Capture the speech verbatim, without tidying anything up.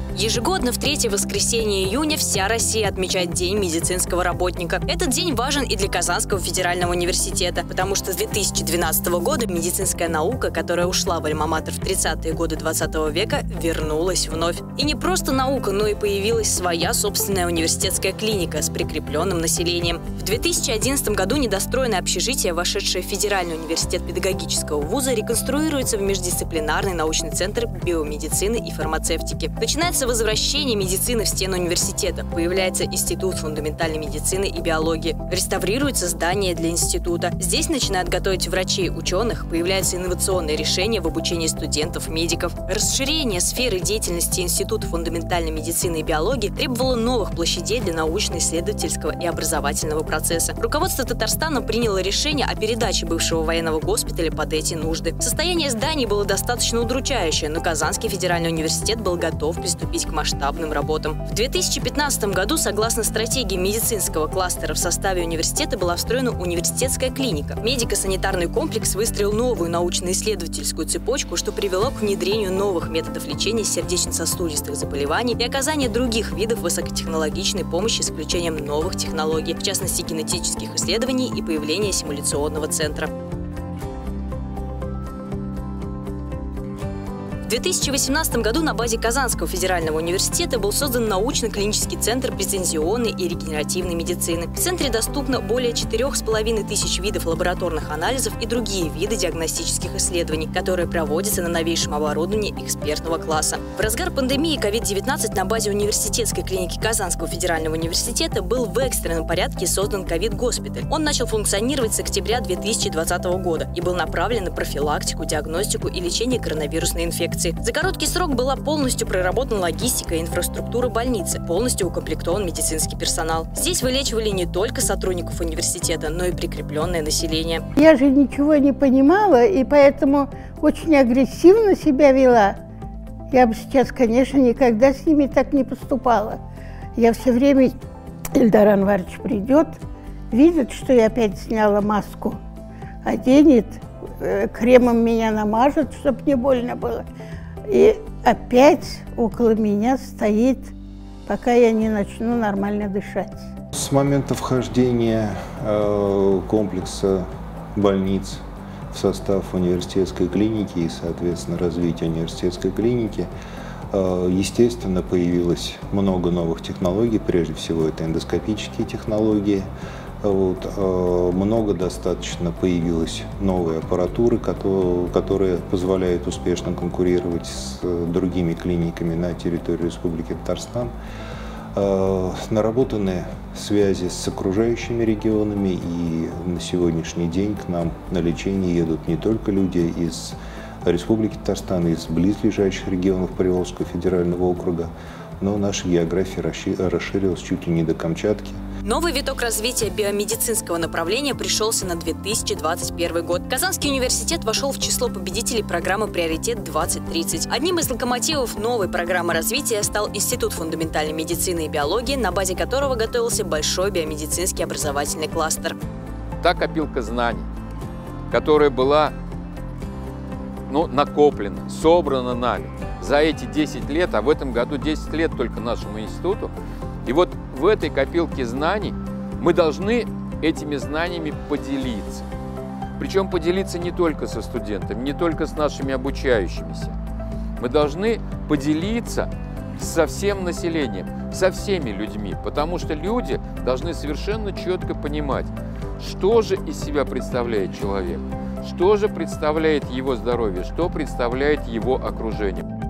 Ежегодно в третье воскресенье июня вся Россия отмечает День медицинского работника. Этот день важен и для Казанского федерального университета, потому что с две тысячи двенадцатого года медицинская наука, которая ушла в альма-матер в тридцатые годы двадцатого века, вернулась вновь. И не просто наука, но и появилась своя собственная университетская клиника с прикрепленным населением. В две тысячи одиннадцатом году недостроенное общежитие, вошедшее в Федеральный университет педагогического вуза, реконструируется в междисциплинарный научный центр биомедицины и фармацевтики. Начинается возвращение медицины в стену университета. Появляется Институт фундаментальной медицины и биологии. Реставрируется здание для института. Здесь начинают готовить врачей, ученых. Появляются инновационные решения в обучении студентов, медиков. Расширение сферы деятельности Института фундаментальной медицины и биологии требовало новых площадей для научно-исследовательского и образовательного процесса. Руководство Татарстана приняло решение о передаче бывшего военного госпиталя под эти нужды. Состояние зданий было достаточно удручающее, но Казанский федеральный университет был готов приступить к масштабным работам. В две тысячи пятнадцатом году, согласно стратегии медицинского кластера, в составе университета была встроена университетская клиника. Медико-санитарный комплекс выстроил новую научно-исследовательскую цепочку, что привело к внедрению новых методов лечения сердечно-сосудистых заболеваний и оказания других видов высокотехнологичной помощи с включением новых технологий, в частности генетических исследований и появления симуляционного центра. В две тысячи восемнадцатом году на базе Казанского федерального университета был создан научно-клинический центр прецизионной и регенеративной медицины. В центре доступно более четырёх с половиной тысяч видов лабораторных анализов и другие виды диагностических исследований, которые проводятся на новейшем оборудовании экспертного класса. В разгар пандемии ковид девятнадцать на базе университетской клиники Казанского федерального университета был в экстренном порядке создан ковид-госпиталь. Он начал функционировать с октября две тысячи двадцатого года и был направлен на профилактику, диагностику и лечение коронавирусной инфекции. За короткий срок была полностью проработана логистика и инфраструктура больницы, полностью укомплектован медицинский персонал. Здесь вылечивали не только сотрудников университета, но и прикрепленное население. Я же ничего не понимала, и поэтому очень агрессивно себя вела. Я бы сейчас, конечно, никогда с ними так не поступала. Я все время, Ильдар Анварович придет, видит, что я опять сняла маску, оденет, кремом меня намажет, чтобы не больно было. И опять около меня стоит, пока я не начну нормально дышать. С момента вхождения э, комплекса больниц в состав университетской клиники и, соответственно, развития университетской клиники, э, естественно, появилось много новых технологий. Прежде всего, это эндоскопические технологии. Вот, э, много достаточно появилось новой аппаратуры, которая, которая позволяет успешно конкурировать с э, другими клиниками на территории Республики Татарстан. Э, наработаны связи с окружающими регионами, и на сегодняшний день к нам на лечение едут не только люди из Республики Татарстан, из близлежащих регионов Приволжского федерального округа, но наша география расширилась чуть ли не до Камчатки. Новый виток развития биомедицинского направления пришелся на две тысячи двадцать первый год. Казанский университет вошел в число победителей программы «Приоритет двадцать тридцать». Одним из локомотивов новой программы развития стал Институт фундаментальной медицины и биологии, на базе которого готовился большой биомедицинский образовательный кластер. Та копилка знаний, которая была ну, накоплена, собрана нами за эти десять лет, а в этом году десять лет только нашему институту. И вот в этой копилке знаний мы должны этими знаниями поделиться. Причем поделиться не только со студентами, не только с нашими обучающимися. Мы должны поделиться со всем населением, со всеми людьми, потому что люди должны совершенно четко понимать, что же из себя представляет человек, что же представляет его здоровье, что представляет его окружение.